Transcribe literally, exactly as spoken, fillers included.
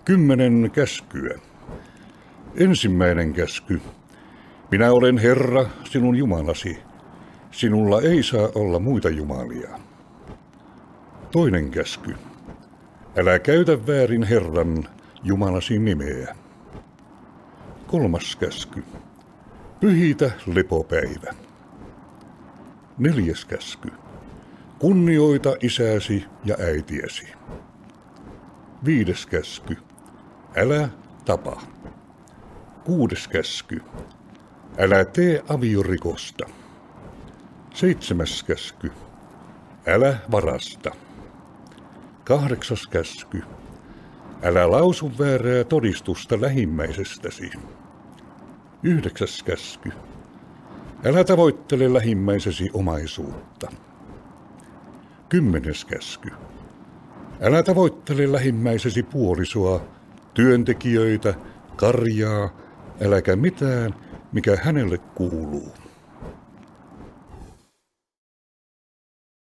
Kymmenen käskyä. Ensimmäinen käsky. Minä olen Herra, sinun Jumalasi. Sinulla ei saa olla muita jumalia. Toinen käsky. Älä käytä väärin Herran, Jumalasi nimeä. Kolmas käsky. Pyhitä lepopäivä. Neljäs käsky. Kunnioita isäsi ja äitiäsi. Viides käsky. Älä tapa. Kuudes käsky. Älä tee aviorikosta. Seitsemäs käsky. Älä varasta. Kahdeksas käsky. Älä lausu väärää todistusta lähimmäisestäsi. Yhdeksäs käsky. Älä tavoittele lähimmäisesi omaisuutta. Kymmenes käsky. Älä tavoittele lähimmäisesi puolisoa, työntekijöitä, karjaa, äläkä mitään, mikä hänelle kuuluu.